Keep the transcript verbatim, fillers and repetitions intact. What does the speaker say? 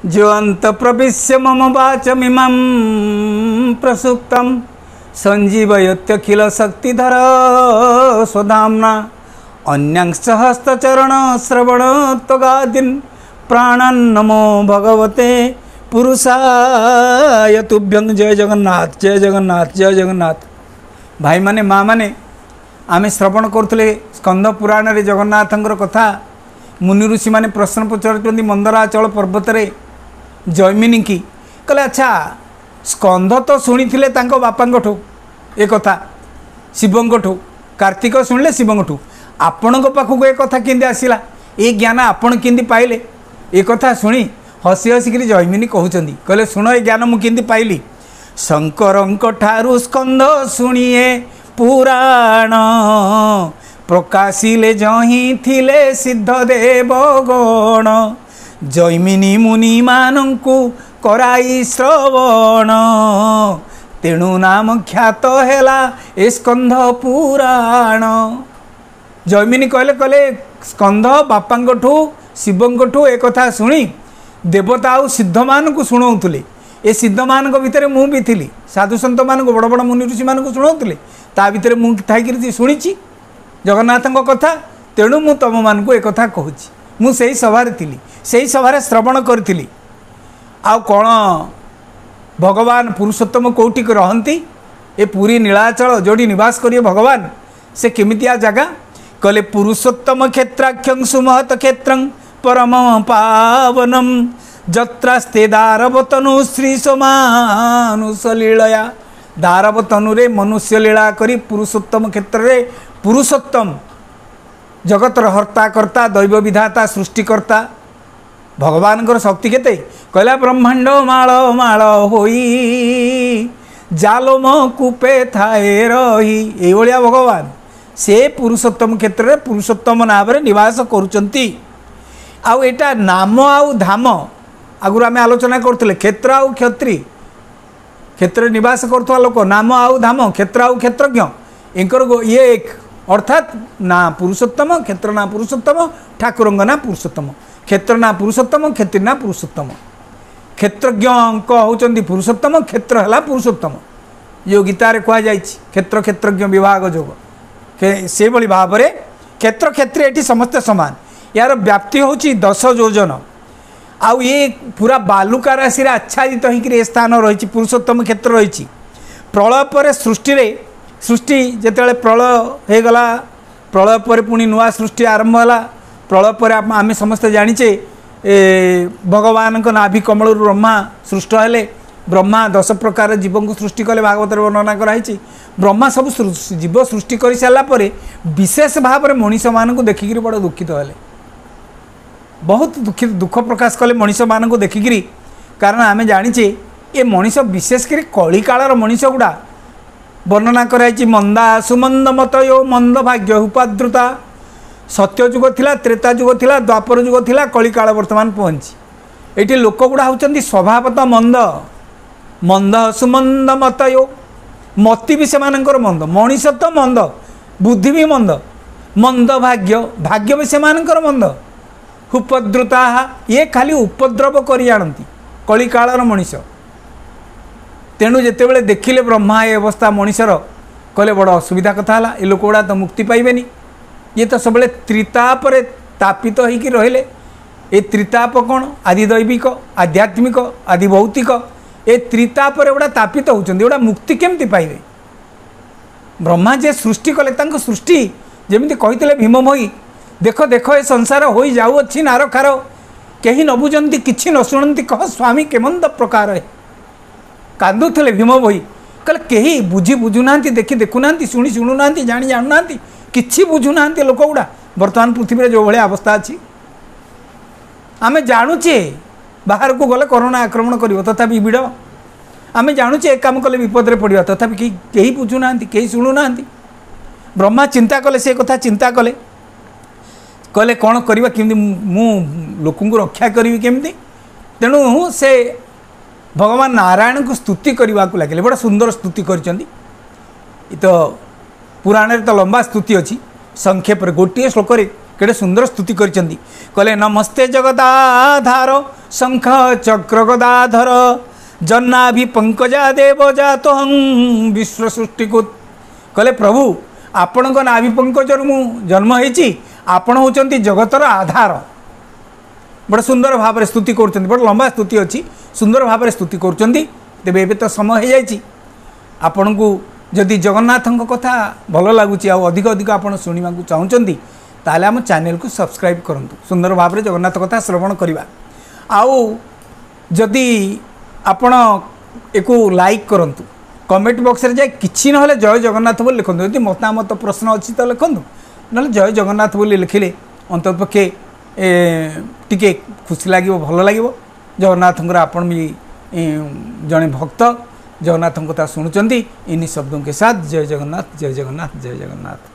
जो अंत प्रविश्य मम वाचमिमं प्रसुप्तं संजीवयत्यखिल शक्तिधर स्वधाम्ना अन्यांश हस्तचरण श्रवण त्वगादीन् प्राणान् नमो भगवते पुरुषाय तुभ्यं। जय जगन्नाथ जय जगन्नाथ जय जगन्नाथ। भाई माने माँ माने आमे श्रवण करुले स्कंद पुराण रे जगन्नाथंकर कथा। मुनि ऋषि माने प्रश्न पचार मंदराचल पर्वत रे जैमिनी की कहले अच्छा स्कंद तो शुणी थे बापा ए कथा शिवंठू कार्तिक शुणिले शिवंठू आपण पाखक ए कथा केंदी आसला ए ज्ञान आपण केंदी पाइले ए कथा शुणी हसी हसिक जैमिनी कहते कहले शुण ए ज्ञान मुझे पाइली शंकरंक ठारू स्कंद शुणिए पुराण प्रकाशिले जही थिले सिद्ध देव गण जैमिनी मुनि मानंकु कराई श्रवण तेणु नाम ख्यात हेला ए स्कंध पुराण। जैमिनी कहले कहले स्कंध बापांठू शिवंठू एक कथा शुणी देवता आउ सिद्ध मानक शुणाऊले ए सिद्ध मान भितर मु भी थी साधु सत मान बड़ बड़ मुनि ऋषि मानक शुणाऊले ता भितर मुझे शुणी जगन्नाथ कथा तेणु मु तुम मानक एक कथा कहूँ मु से सभारे थी से सभारे श्रवण करी आउ कौन भगवान पुरुषोत्तम कौटी रहती ए पूरी नीलाचल जोड़ी निवास करिए भगवान से केमितिया जगह कहले पुरुषोत्तम क्षेत्राख्यं सुमहत क्षेत्रं परम पावनम जत्रास्ते दारवतनु श्री सोमानुष लीलया। दारवतनु रे मनुष्य लीला करी पुरुषोत्तम क्षेत्र रे पुरुषोत्तम जगतर हर्ता कर्ता दैव विधाता सृष्टिकर्ता भगवान शक्ति केते कहला ब्रह्मांड माल माल होई जालोम कूपे थाए रही ए भलिया भगवान से पुरुषोत्तम क्षेत्र रे पुरुषोत्तम नाम रे निवास करुचंती। आउ एटा नाम आउ धाम आगुर आम आलोचना करते क्षेत्र आउ क्षत्री क्षेत्र निवास करुवा लोक नाम आउ धाम क्षेत्र आउ क्षेत्रज्ञ एंकर ये एक अर्थात ना पुरुषोत्तम क्षेत्र ना पुरुषोत्तम ठाकुरंग ना पुरुषोत्तम क्षेत्र ना पुरुषोत्तम क्षेत्री ना पुरुषोत्तम क्षेत्रज्ञ होचंदी पुरुषोत्तम क्षेत्र है पुरुषोत्तम जो गीतार कहुई क्षेत्र क्षेत्रज्ञ विभाग जोग से भली भाव में क्षेत्र क्षेत्र ये समस्त समान यार व्याप्ति होची दस योजन आउ ये पूरा बालुका राशि आच्छादित होकर स्थान रही पुरुषोत्तम क्षेत्र रही प्रलय पर सृष्टि रे सृष्टि जिते प्रलय हो गला प्रलय पर पुणी नुआ सृष्टि आरंभ है प्रलय पर आम समस्ते जाचे भगवान नाभि कमल ब्रह्मा सृष्ट हेले ब्रह्मा दस प्रकार जीव को सृष्टि कले भागवत वर्णना कराई ब्रह्मा सब जीव सृष्टि कर सारापर विशेष भाव में मनीष मान देखिक बड़ दुखित हेले बहुत दुखित दुख प्रकाश कले मनीष मान देखिक कारण आम जाचे ये मनीष विशेषकर कली कालर मनीष गुड़ा वर्णना कराई मंदा सुमंद मतयो मंद भाग्य उपाद्रुता सत्य जुग थिला त्रेता जुग थिला द्वापर जुग थिला कली काल वर्तमान पहुँची ये लोक गुड़ा होचंदी स्वभावतः मंद मंद सुमंद मतयो मति भी सेमानंकर मंद मनीष तो मंद बुद्धि भी मंद मंद भाग्य भाग्य भी सेमानंकर मंद उपद्रुता ये खाली उपद्रव करी जानती कली कालर मनीष तेणु जिते देखिले ब्रह्मा ये अवस्था मनीषर कहले बड़ असुविधा कथा है ये लोक गुड़ा तो मुक्ति पाइबेनी ये तो सब त्रिताप तापित होकर रहिले ये त्रिताप कौन आदि दैविक आध्यात्मिक आदि भौतिक ये त्रिताप गुड़ा तापित होती गुड़ा मुक्ति केमती पाइबे ब्रह्मा जे सृष्टि कले तांको सृष्टि जमी कही भीममयी देख देख ये संसार हो जाऊँगी नार खार कहीं न बुझंती किसी न शुणती कह स्वामी केमंत प्रकार है कांदुले भीममयी कहले कहीं बुझी बुझुना देखी देखुना शुणी शुणुना जाणी जानूना किसी बुझुना लोक गुड़ा बर्तमान पृथ्वी जो भाई अवस्था अच्छी आम जानुचे बाहर को गले कोरोना आक्रमण कर तथापि भिड़ आम जानुचे एक काम कले विपद में पड़ा तथापि कहीं बुझुना कहीं शुणुना ब्रह्मा चिंता कले से कथा चिंता कले कहले कौन करवा केमती मु लोक रक्षा करी केमती तेणु से भगवान नारायण को स्तुति करने को लगे बड़ा सुंदर स्तुति कर तो पुराण तो लंबा स्तुति अच्छी संक्षेप गोटे श्लोक केड़े सुंदर स्तुति करचंदी कहले नमस्ते जगदाधार शंख चक्र गदाधर जन्नाभि पंकजा देव जातोहं विश्व सृष्टि को कहले प्रभु आपण नाभि पंकजर मु जन्म होती आपण होचंती जगतर आधार बड़ सुंदर भाव में स्तुति कर बड़ लंबा स्तुति अच्छी सुंदर भाव में स्तुति कर तेज ए तो समय हो जाए आपण को जदि जगन्नाथ कथा भल लगुच अधिक अधिक आप शुणा चाहते ताले आम चैनल को सब्सक्राइब करूँ सुंदर भाव में जगन्नाथ कथा श्रवण करवा आउ जदि आपण एक लाइक करूँ कमेंट बॉक्स रे जाए किसी ना जय जगन्नाथ बोली लिखुँ यदि मतामत प्रश्न अच्छी तो लिखुँ ना जय जगन्नाथ बोली लिखिले अंत पक्षे टिके खुशी लगे भल लगे जगन्नाथ आपण भी जड़े भक्त जगन्नाथ कथा शुणुंट इन्हीं शब्दों के साथ जय जगन्नाथ जय जगन्नाथ जय जगन्नाथ।